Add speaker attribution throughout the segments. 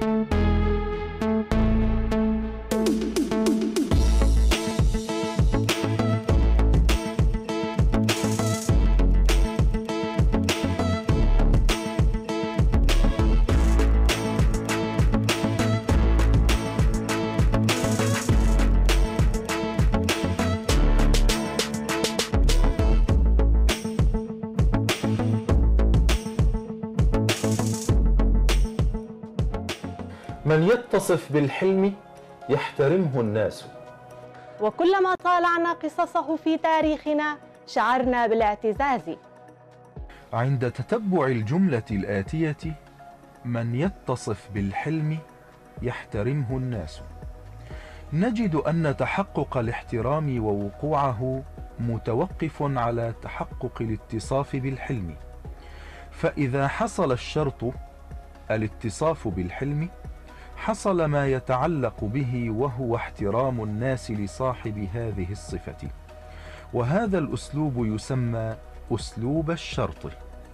Speaker 1: من يتصف بالحلم يحترمه الناس.
Speaker 2: وكلما طالعنا قصصه في تاريخنا شعرنا بالاعتزاز.
Speaker 3: عند تتبع الجملة الآتية: من يتصف بالحلم يحترمه الناس، نجد أن تحقق الاحترام ووقوعه متوقف على تحقق الاتصاف بالحلم، فإذا حصل الشرط الاتصاف بالحلم حصل ما يتعلق به، وهو احترام الناس لصاحب هذه الصفة، وهذا الأسلوب يسمى أسلوب الشرط.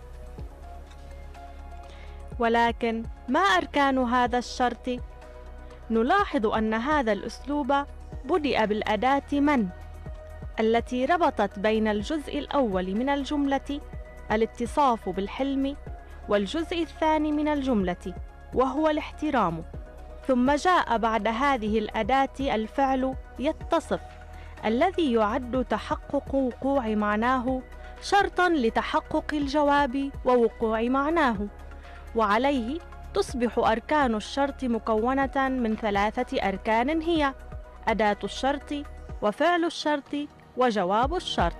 Speaker 2: ولكن ما أركان هذا الشرط؟ نلاحظ أن هذا الأسلوب بدأ بالأداة من، التي ربطت بين الجزء الأول من الجملة الاتصاف بالحلم والجزء الثاني من الجملة وهو الاحترام، ثم جاء بعد هذه الأداة الفعل يتصف، الذي يعد تحقق وقوع معناه شرطا لتحقق الجواب ووقوع معناه، وعليه تصبح أركان الشرط مكونة من 3 أركان هي أداة الشرط وفعل الشرط وجواب الشرط.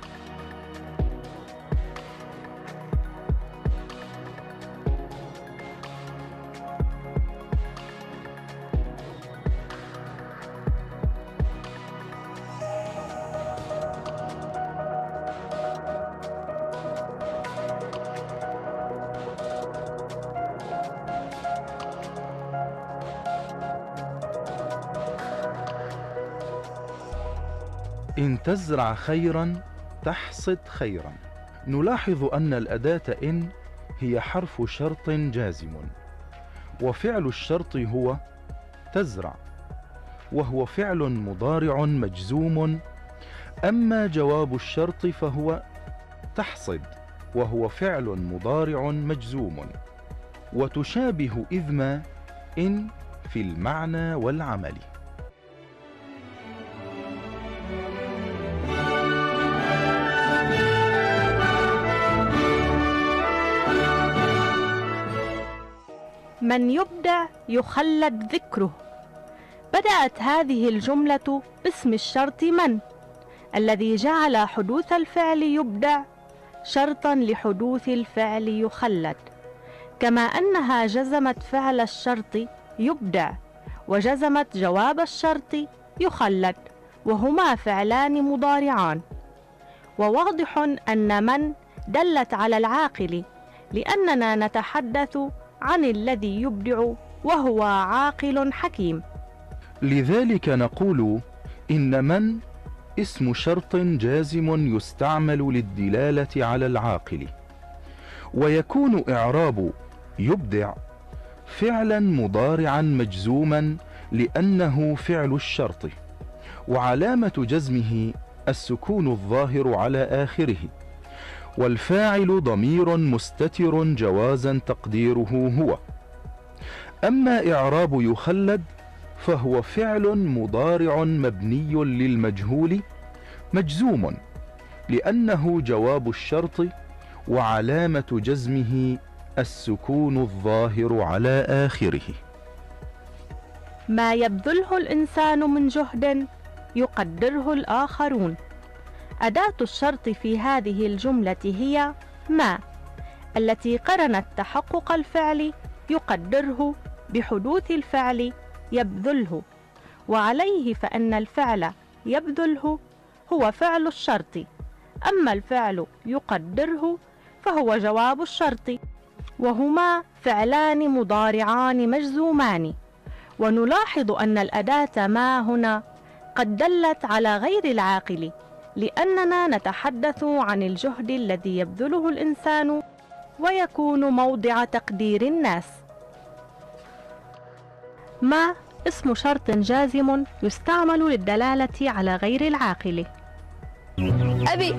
Speaker 3: إن تزرع خيرا تحصد خيرا. نلاحظ أن الأداة إن هي حرف شرط جازم، وفعل الشرط هو تزرع، وهو فعل مضارع مجزوم. أما جواب الشرط فهو تحصد، وهو فعل مضارع مجزوم. وتشابه إذما إن في المعنى والعمل.
Speaker 2: من يبدع يخلد ذكره. بدأت هذه الجملة باسم الشرط من، الذي جعل حدوث الفعل يبدع شرطا لحدوث الفعل يخلد، كما أنها جزمت فعل الشرط يبدع وجزمت جواب الشرط يخلد، وهما فعلان مضارعان. وواضح أن من دلت على العاقل، لأننا نتحدث عن الذي يبدع وهو عاقل حكيم.
Speaker 3: لذلك نقول إن من اسم شرط جازم يستعمل للدلالة على العاقل، ويكون إعراب يبدع فعلا مضارعا مجزوما لأنه فعل الشرط، وعلامة جزمه السكون الظاهر على آخره، والفاعل ضمير مستتر جوازا تقديره هو. أما إعراب يخلد فهو فعل مضارع مبني للمجهول مجزوم لأنه جواب الشرط، وعلامة جزمه السكون الظاهر على آخره.
Speaker 2: ما يبذله الإنسان من جهد يقدره الآخرون. أداة الشرط في هذه الجملة هي ما، التي قرنت تحقق الفعل يقدره بحدوث الفعل يبذله، وعليه فإن الفعل يبذله هو فعل الشرط، أما الفعل يقدره فهو جواب الشرط، وهما فعلان مضارعان مجزومان. ونلاحظ أن الأداة ما هنا قد دلت على غير العاقل، لأننا نتحدث عن الجهد الذي يبذله الإنسان ويكون موضع تقدير الناس. ما اسم شرط جازم يستعمل للدلالة على غير العاقل.
Speaker 4: أبي.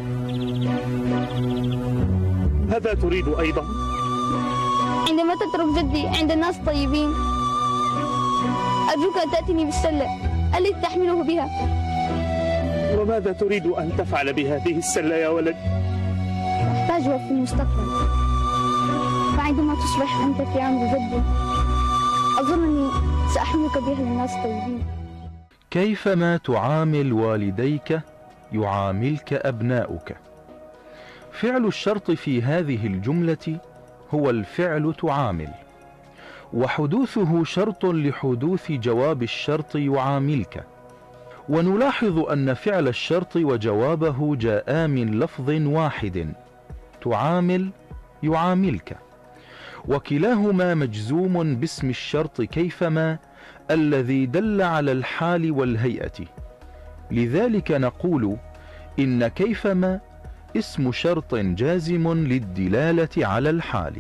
Speaker 5: ماذا تريد أيضا؟
Speaker 4: عندما تترك جدي عند الناس الطيبين أرجوك أن تأتيني بالسلة التي تحمله بها.
Speaker 5: وماذا تريد أن تفعل بهذه السلة يا ولد؟
Speaker 4: أحتاجها في المستقبل، فعندما تصبح أنت في عمر جدي أظنني سأحملك بها للناس الطيبين.
Speaker 3: كيفما تعامل والديك يعاملك أبناؤك. فعل الشرط في هذه الجملة هو الفعل تعامل، وحدوثه شرط لحدوث جواب الشرط يعاملك. ونلاحظ أن فعل الشرط وجوابه جاءا من لفظ واحد، تعامل يعاملك، وكلاهما مجزوم باسم الشرط كيفما الذي دل على الحال والهيئة. لذلك نقول إن كيفما اسم شرط جازم للدلالة على الحال.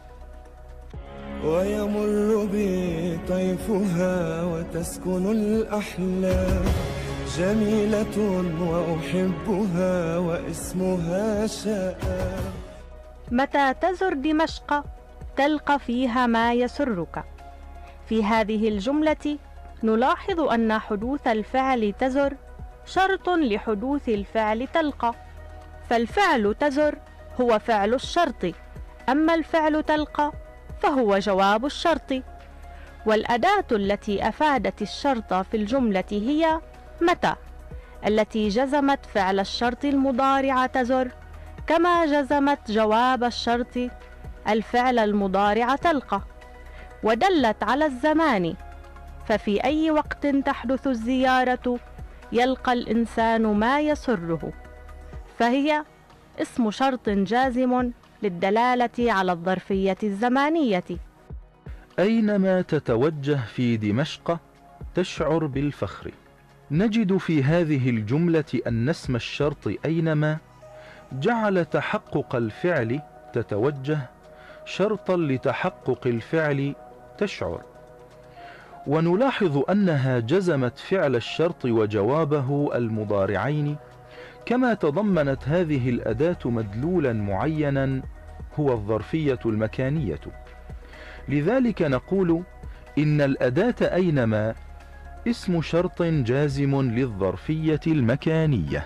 Speaker 6: ويمر بي طيفها وتسكن الأحلام، جميلة وأحبها واسمها شاء.
Speaker 2: متى تزر دمشق تلقى فيها ما يسرك. في هذه الجملة نلاحظ أن حدوث الفعل تزر شرط لحدوث الفعل تلقى، فالفعل تزر هو فعل الشرط، أما الفعل تلقى فهو جواب الشرط. والأداة التي أفادت الشرط في الجملة هي متى، التي جزمت فعل الشرط المضارع تزر، كما جزمت جواب الشرط الفعل المضارع تلقى، ودلت على الزمان، ففي أي وقت تحدث الزيارة يلقى الإنسان ما يسره، فهي اسم شرط جازم للدلالة على الظرفية الزمانية.
Speaker 3: أينما تتوجه في دمشق تشعر بالفخر. نجد في هذه الجملة أن اسم الشرط أينما جعل تحقق الفعل تتوجه شرطا لتحقق الفعل تشعر، ونلاحظ أنها جزمت فعل الشرط وجوابه المضارعين، كما تضمنت هذه الأداة مدلولا معينا هو الظرفية المكانية. لذلك نقول إن الأداة أينما اسم شرط جازم للظرفية المكانية.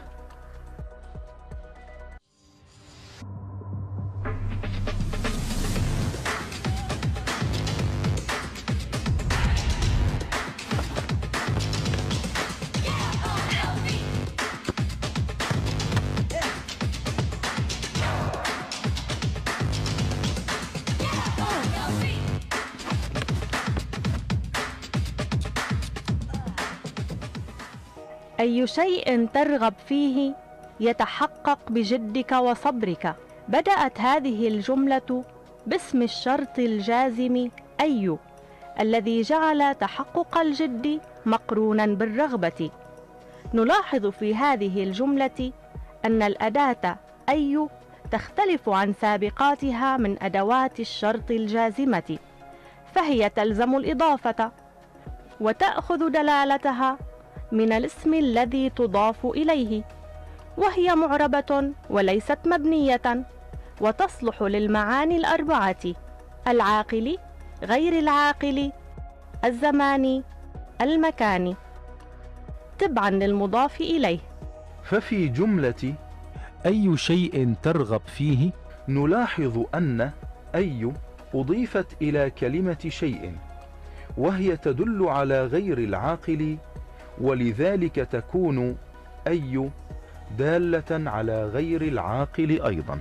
Speaker 2: أي شيء ترغب فيه يتحقق بجدك وصبرك. بدأت هذه الجملة باسم الشرط الجازم أي، الذي جعل تحقق الجد مقرونا بالرغبة. نلاحظ في هذه الجملة أن الأداة أي تختلف عن سابقاتها من أدوات الشرط الجازمة، فهي تلزم الإضافة وتأخذ دلالتها من الاسم الذي تضاف إليه، وهي معربة وليست مبنية، وتصلح للمعاني الأربعة: العاقل، غير العاقل، الزماني، المكاني، تبعا للمضاف إليه.
Speaker 3: ففي جملة أي شيء ترغب فيه نلاحظ أن أي أضيفت إلى كلمة شيء، وهي تدل على غير العاقل، ولذلك تكون أي دالة على غير العاقل أيضا.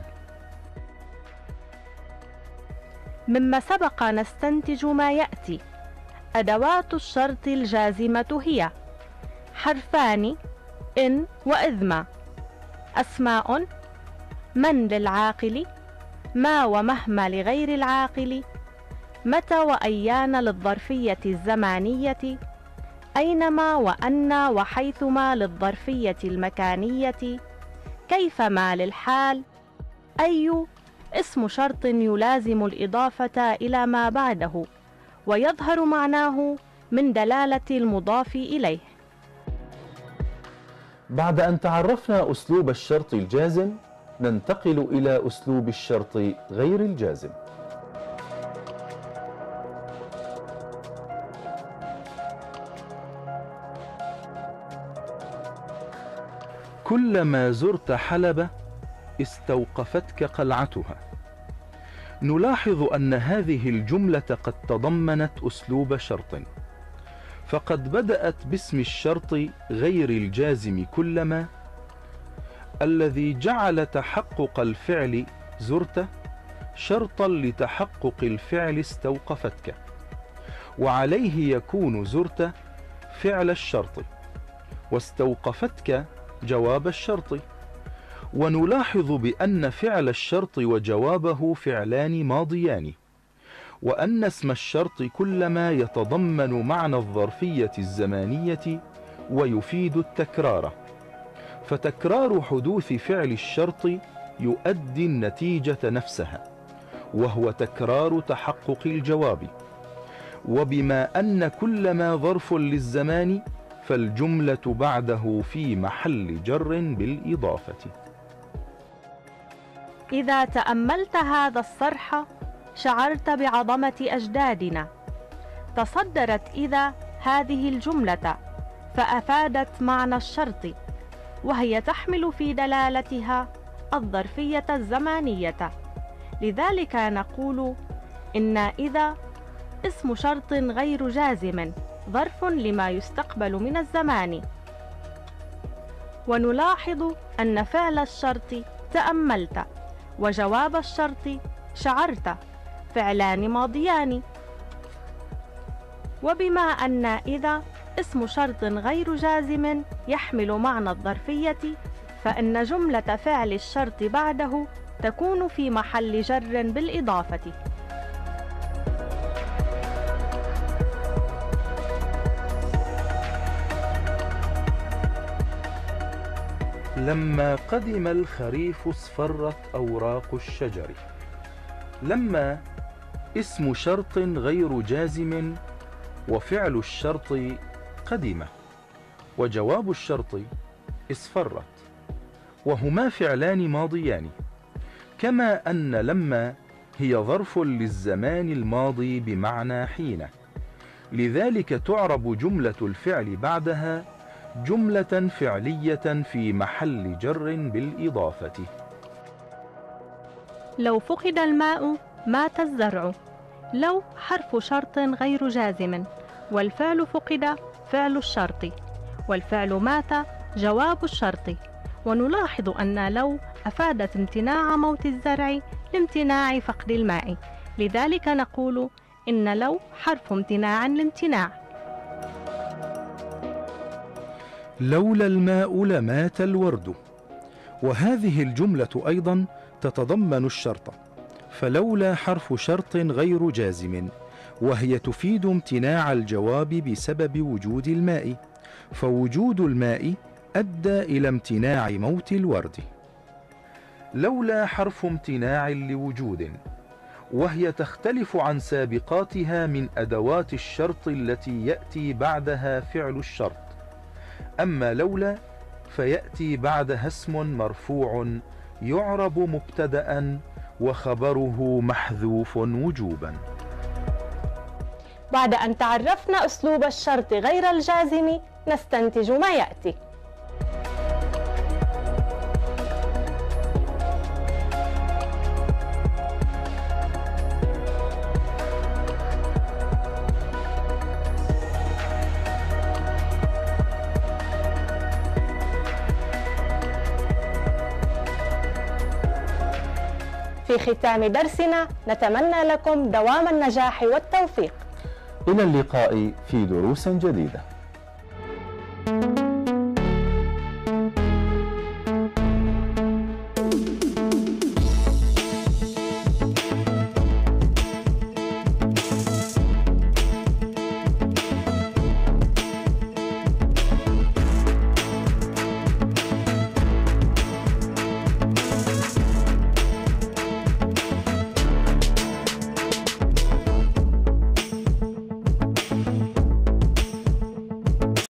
Speaker 2: مما سبق نستنتج ما يأتي: أدوات الشرط الجازمة هي حرفان إن وإذ، أسماء من للعاقل، ما ومهما لغير العاقل، متى وأيان للظرفية الزمانية، أينما وأن وحيثما للظرفية المكانية، كيفما للحال. أي اسم شرط يلازم الإضافة إلى ما بعده، ويظهر معناه من دلالة المضاف إليه.
Speaker 1: بعد أن تعرفنا أسلوب الشرط الجازم، ننتقل إلى أسلوب الشرط غير الجازم.
Speaker 3: كلما زرت حلب استوقفتك قلعتها. نلاحظ أن هذه الجملة قد تضمنت أسلوب شرط، فقد بدأت باسم الشرط غير الجازم كلما، الذي جعل تحقق الفعل زرت شرطا لتحقق الفعل استوقفتك، وعليه يكون زرت فعل الشرط واستوقفتك جواب الشرط. ونلاحظ بأن فعل الشرط وجوابه فعلان ماضيان، وأن اسم الشرط كلما يتضمن معنى الظرفية الزمانية ويفيد التكرار، فتكرار حدوث فعل الشرط يؤدي النتيجة نفسها، وهو تكرار تحقق الجواب. وبما أن كلما ظرف للزمان فالجملة بعده في محل جر بالإضافة.
Speaker 2: إذا تأملت هذا الصرح شعرت بعظمة أجدادنا. تصدرت إذا هذه الجملة فأفادت معنى الشرط، وهي تحمل في دلالتها الظرفية الزمانية. لذلك نقول إن إذا اسم شرط غير جازم ظرف لما يستقبل من الزمان. ونلاحظ أن فعل الشرط تأملت وجواب الشرط شعرت فعلان ماضيان. وبما أن إذا اسم شرط غير جازم يحمل معنى الظرفية، فإن جملة فعل الشرط بعده تكون في محل جر بالإضافة.
Speaker 3: لما قدم الخريف اصفرت أوراق الشجر. لما اسم شرط غير جازم، وفعل الشرط قدم، وجواب الشرط اصفرت، وهما فعلان ماضيان. كما أن لما هي ظرف للزمان الماضي بمعنى حين، لذلك تعرب جملة الفعل بعدها جملة فعلية في محل جر بالإضافة.
Speaker 2: لو فقد الماء مات الزرع. لو حرف شرط غير جازم، والفعل فقد فعل الشرط، والفعل مات جواب الشرط. ونلاحظ أن لو أفادت امتناع موت الزرع لامتناع فقد الماء، لذلك نقول إن لو حرف امتناع لامتناع.
Speaker 3: لولا الماء لمات الورد. وهذه الجملة أيضا تتضمن الشرط، فلولا حرف شرط غير جازم، وهي تفيد امتناع الجواب بسبب وجود الماء، فوجود الماء أدى إلى امتناع موت الورد. لولا حرف امتناع لوجود، وهي تختلف عن سابقاتها من أدوات الشرط التي يأتي بعدها فعل الشرط. أما لولا فيأتي بعدها اسم مرفوع يعرب مبتدأ وخبره محذوف وجوبا.
Speaker 2: بعد أن تعرفنا أسلوب الشرط غير الجازم نستنتج ما يأتي. في ختام درسنا نتمنى لكم دوام النجاح والتوفيق.
Speaker 1: إلى اللقاء في دروس جديدة.